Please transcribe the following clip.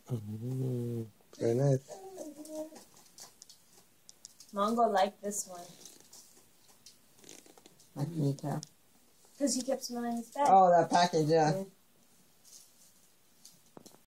Very nice. Mongo liked this one. Like me too. Because he kept smelling his bag. Oh, that package, yeah.